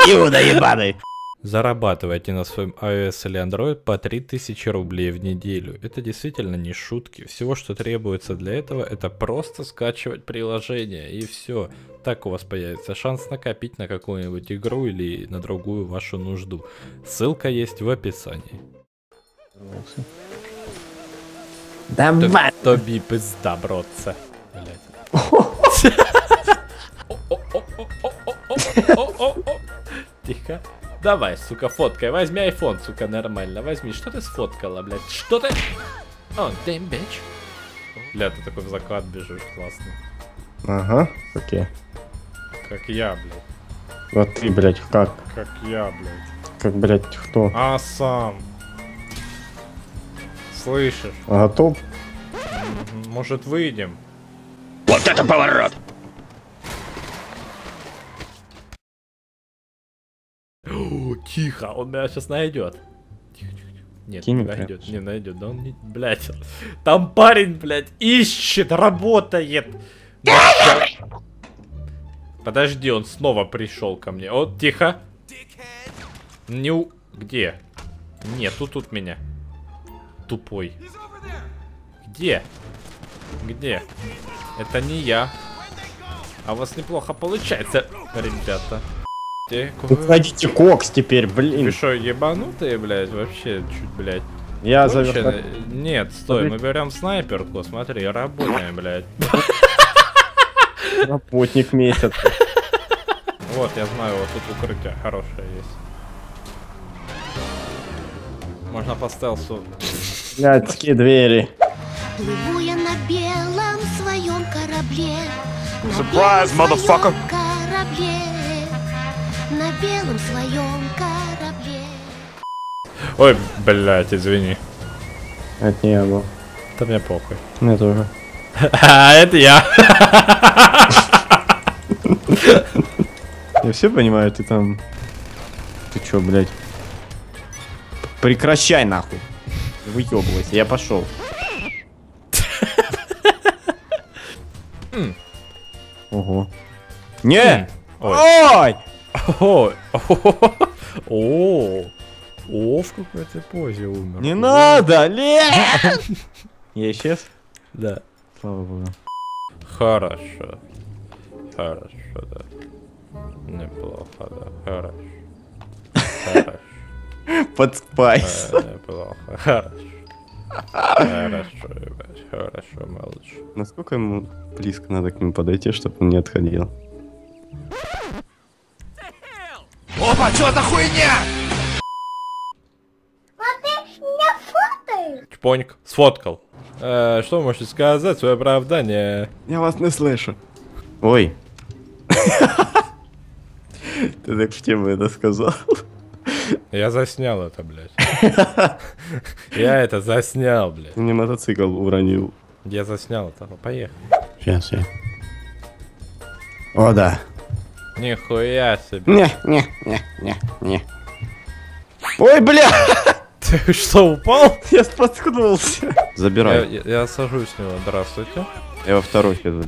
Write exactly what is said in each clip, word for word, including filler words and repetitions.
Иуда ебаный. Зарабатывайте на своем iOS или Android по три тысячи рублей в неделю. Это действительно не шутки. Всего, что требуется для этого, это просто скачивать приложение, и все. Так у вас появится шанс накопить на какую-нибудь игру или на другую вашу нужду. Ссылка есть в описании. Давай. Тобі пизда, бродце. Тихо. Давай, сука, фоткай. Возьми айфон, сука, нормально. Возьми. Что ты сфоткала, блядь? Что ты? О, damn bitch. Бля, ты такой в заклад бежишь, классный. Ага, окей. Как я, блядь. Вот ты, блядь, как? Как я, блядь. Как, блядь, кто? А сам. Слышишь? А готов? Может, выйдем? Вот это поворот! О, тихо, он меня сейчас найдет. Тихо, тихо, тихо. Нет, Кинь не прям. найдет, не найдет. Да он не, блядь. Там парень, блядь, ищет, работает. Подожди, он снова пришел ко мне. Вот, тихо. Не у... Где? Нет, тут тут меня. Тупой. Где? Где? Это не я. А у вас неплохо получается, ребята. Уходите, кокс теперь, блин. Вы что, ебанутые, блядь, вообще чуть, блядь. Я Конченые? завершаю. Нет, стой, мы берем снайперку, смотри, работаем, блядь. Работник месяца. Вот, я знаю, вот тут укрытие хорошее есть. Можно по стелсу. Блядские двери. Плыву я на белом своем корабле. На Surprise, белом motherfucker. своем корабле. На белом своем корабле. Ой, блядь, извини. Это не я был. Да мне похуй. Мне тоже. А, это я. Я все понимаю, ты там... Ты чё, блядь? Прекращай, нахуй. Выебывайся, я пошел. Ого. Не! Ой! О, о, о, в какой ты позе умер. Не надо, Лен! Я исчез? Да. Слава богу. Хорошо. Хорошо, да. Неплохо, да. Хорошо. Хорошо. Под спайс. Э, Неплохо. Хорошо. Хорошо, ребят. Хорошо, малыш. Насколько ему близко надо к нему подойти, чтобы он не отходил? Опа, что за хуйня? Чпоник. Сфоткал. Э, что вы можете сказать? Свое оправдание. Я вас не слышу. Ой. Ты так в тему это сказал. Я заснял это, блядь. Я это заснял, блядь. Ты мне мотоцикл уронил. Я заснял это. Поехали. Сейчас я. О, да. Нихуя себе. Не, не, не, не, не. Ой, бля! Ты что, упал? Я споткнулся. Я, Забирай. я, я сажусь с него. Здравствуйте. Я во второй сейчас.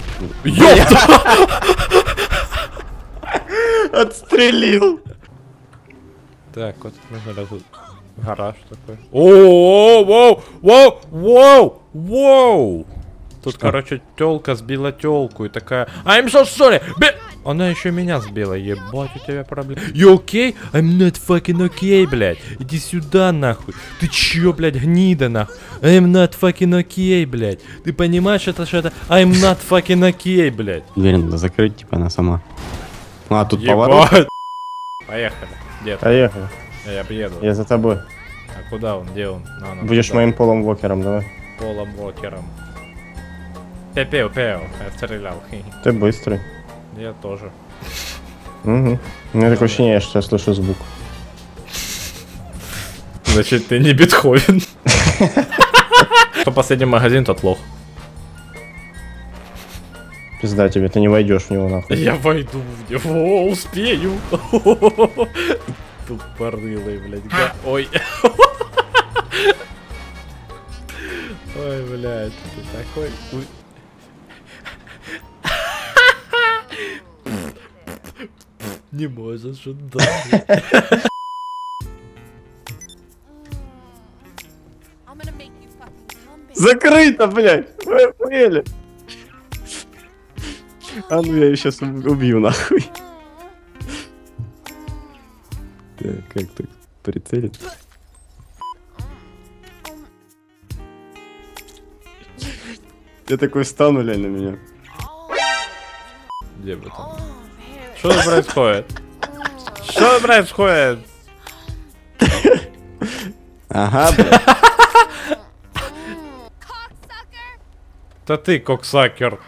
Отстрелил. Так, вот тут можно разуть. Гараж такой. О, воу, воу, воу, воу. Тут, Что? короче, тёлка сбила тёлку и такая. I'm so sorry. Бе... Она еще меня сбила. Ебать, у тебя проблемы. You okay? I'm not fucking okay, блядь. Иди сюда, нахуй. Ты чё, блядь, гнида, нахуй? I'm not fucking okay, блядь. Ты понимаешь, это что это? I'm not fucking okay, блядь. Уверен, надо закрыть, типа она сама. А, тут поворот. Ебать. Поехали. Где-то. Поехали. Я приеду. Я за тобой. А куда он? Где он? На, на, Будешь куда? моим полом вокером, давай. Полом Вокером. Пепел, пепел. Я стрелял. Ты быстрый. Я тоже. Угу. У меня такое ощущение, что я слышу звук. Значит, ты не Бетховен. Кто последний магазин, тот лох. Пизда тебе, ты не войдешь в него нахуй. Я войду в него, успею. Тупорылый, блядь. га- Ой. Ой, блядь, ты такой... Уй. Не можешь отдать. Закрыто, блядь! Вы поняли? А ну я ее сейчас убью нахуй. Так, как так прицелить? Я такой встану, лянь, на меня. Где вы там? Что происходит? Что происходит? Ага, блядь. Да ты, коксакер.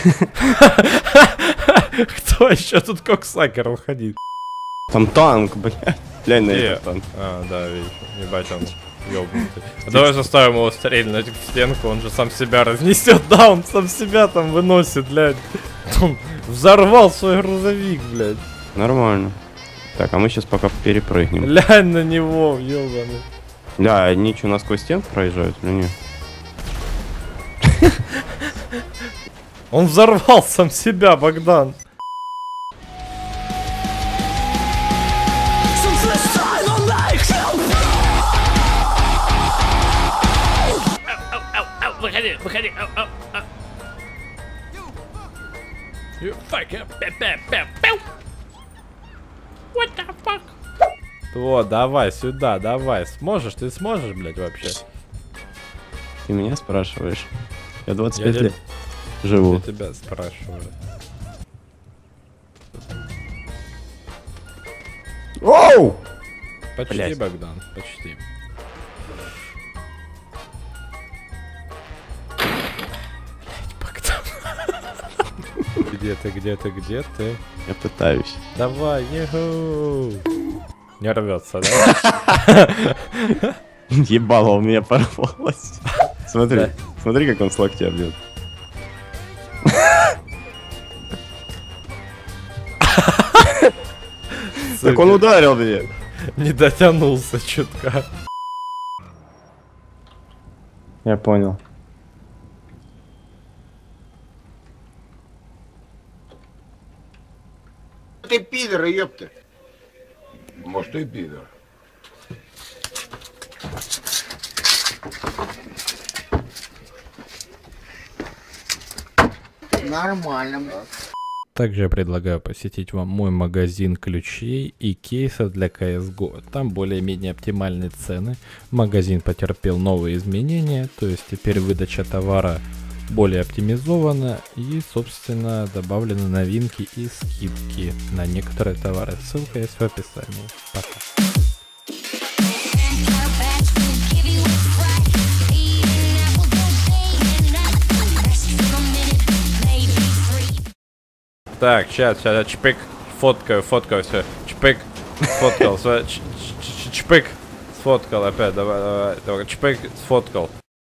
Кто еще тут коксакер уходит? Там танк, блядь. Глянь на Где? этот танк. А, да, видишь. Ебать, он ёбнутый. А давай заставим его стрельнуть в стенку, он же сам себя разнесет. Да, он сам себя там выносит, блядь. Он взорвал свой грузовик, блядь. Нормально. Так, а мы сейчас пока перепрыгнем. Глянь на него, ёбаный. Да, они что, насквозь стенку проезжают или нет? Он взорвал сам себя, Богдан. Выходи, выходи. You fucking What the fuck? Вот, давай сюда, давай. Сможешь? Ты сможешь, блядь, вообще? Ты меня спрашиваешь? Я двадцать Я пять тебя- лет живу. Я тебя спрашиваю. Оу! Почти, Блядь. Богдан, почти. Блядь, Богдан. Где ты, где ты, где ты? Я пытаюсь. Давай, еху! Не рвется, да? Ебало у меня порвалось. Смотри, Да. смотри, как он с локтя бьет. Так он ударил меня. Не дотянулся чутка. Я понял. Ты пидор, ёпта. Может, и пидор. Нормально. Также я предлагаю посетить вам мой магазин ключей и кейсов для си эс го. Там более-менее оптимальные цены. Магазин потерпел новые изменения, то есть теперь выдача товара более оптимизована и, собственно, добавлены новинки и скидки на некоторые товары. Ссылка есть в описании. Пока. Так, сейчас, сейчас, чпик, фоткаю, фоткаю, все, чпик, сфоткал, всё, ч- ч- ч- чпик, сфоткал опять, давай, давай, давай, чпик, сфоткал.